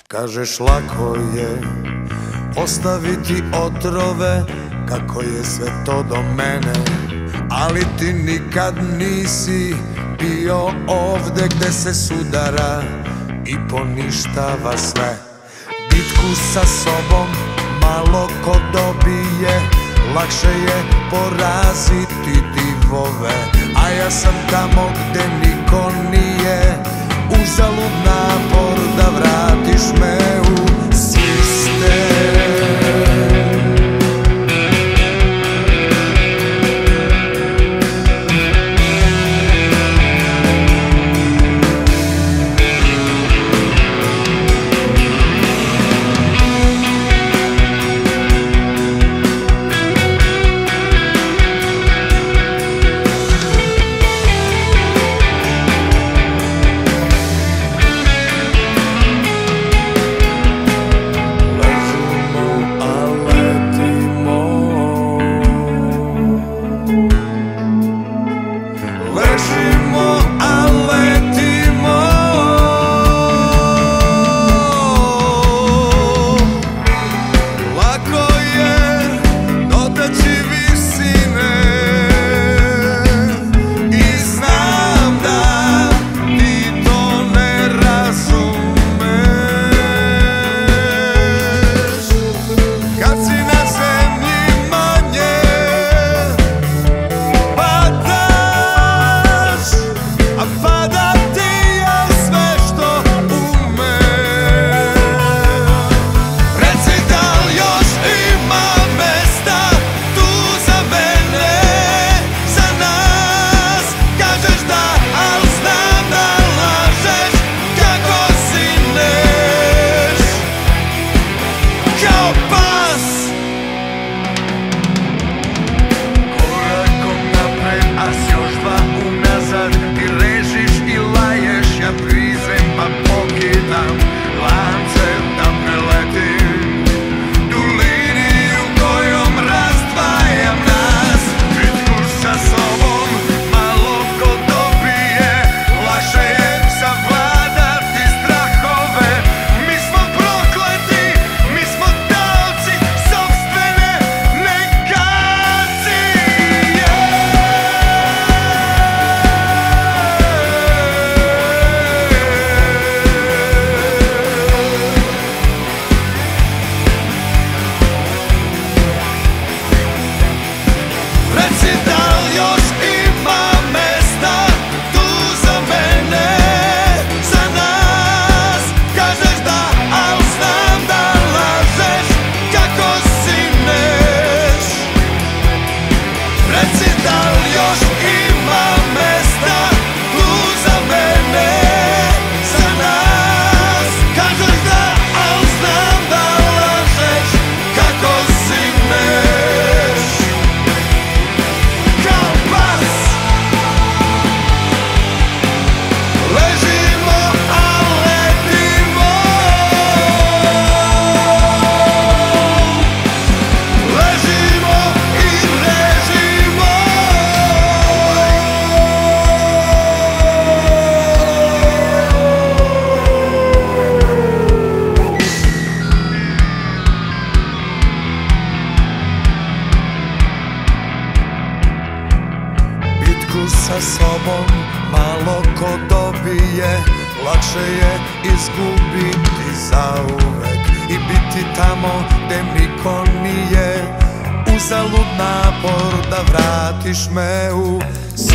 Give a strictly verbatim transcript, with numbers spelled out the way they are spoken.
Kažeš lako je ostaviti otrove, kako je sve to do mene, ali ti nikad nisi bio ovde gde se sudara i poništava sve. Bitku sa sobom malo ko dobije, lakše je poraziti divove, a ja sam tamo gde niko nije. Uzalud napor da vratiš me u sistem. Sa sobom malo ko dobije, lakše je izgubiti zauvek i biti tamo gde niko nije. Uzalud napor da vratiš me u